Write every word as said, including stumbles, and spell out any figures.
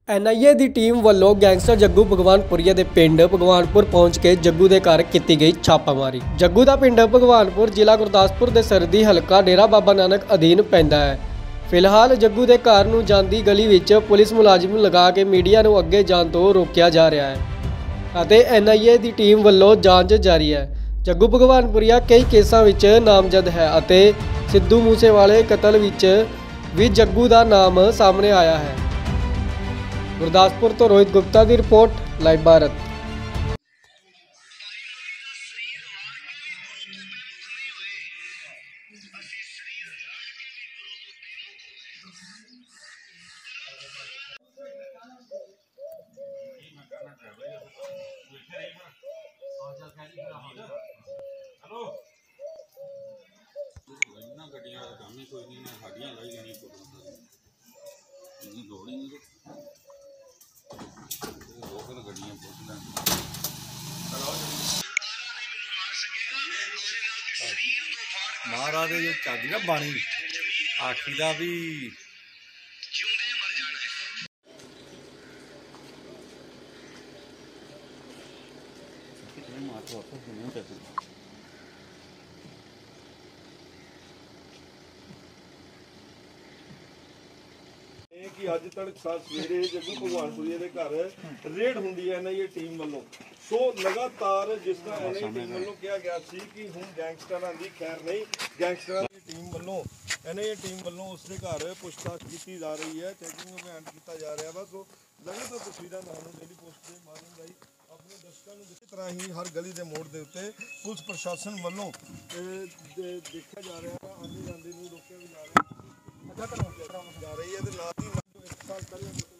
N I A ਦੀ team ਵੱਲੋਂ gangster Jaggu Bhagwanpuria ਦੇ ਪਿੰਡ ਭਗਵਾਨਪੁਰ ਪਹੁੰਚ ਕੇ ਜੱਗੂ ਦੇ ਘਰ ਕੀਤੀ ਗਈ ਛਾਪਾਮਾਰੀ। ਜੱਗੂ ਦਾ ਪਿੰਡ ਭਗਵਾਨਪੁਰ ਜ਼ਿਲ੍ਹਾ ਗੁਰਦਾਸਪੁਰ ਦੇ ਸਰਹੱਦੀ ਹਲਕਾ ਡੇਰਾ ਬਾਬਾ ਨਾਨਕ ਅਧੀਨ ਪੈਂਦਾ ਹੈ। ਫਿਲਹਾਲ ਜੱਗੂ ਦੇ ਘਰ ਨੂੰ ਜਾਂਦੀ ਗਲੀ ਵਿੱਚ ਪੁਲਿਸ ਮੁਲਾਜ਼ਮ ਲਗਾ ਕੇ ਮੀਡੀਆ ਨੂੰ ਅੱਗੇ ਜਾਣ ਤੋਂ ਰੋਕਿਆ ਜਾ ਰਿਹਾ ਹੈ ਅਤੇ ਐਨ ਆਈ ਏ ਦੀ ਟੀਮ ਵੱਲੋਂ ਜਾਂਚ ਜਾਰੀ ਹੈ। ਜੱਗੂ ਭਗਵਾਨਪੁਰੀਆ ਕਈ ਕੇਸਾਂ ਵਿੱਚ ਨਾਮਜ਼ਦ ਹੈ ਅਤੇ ਸਿੱਧੂ ਮੂਸੇਵਾਲੇ ਕਤਲ ਵਿੱਚ ਵੀ ਜੱਗੂ ਦਾ ਨਾਮ ਸਾਹਮਣੇ ਆਇਆ ਹੈ। गुरदासपुर तो रोहित गुप्ता की रिपोर्ट, लाइव भारत। महाराज जो चादी ना बाणी आखी का भी कि अज तड़के सवेरे जग्गू भगवानपुरी के घर रेड होंदी है एन आई ए टीम वालों। सो लगातार जिस तरह एन आई ए टीम वालों कहा गया सी कि हुण गैंगस्टरां दी खैर नहीं, गैंगस्टरां दी टीम वालों एन आई ए टीम वालों उसके घर पुछताछ की जा रही है, चैकिंग अभियान किया जा रहा है। सो लगातार तस्वीरां तुहानूं डेली पोस्ट के माध्यम राही अपने दर्शकों को इस तरह ही हर गली के मोड़ के उत्ते पुलिस प्रशासन वालों देखा जा रहा है, आंधी जांदी नूं रोकिया भी जा रहा है जा रही है। एक साल पहले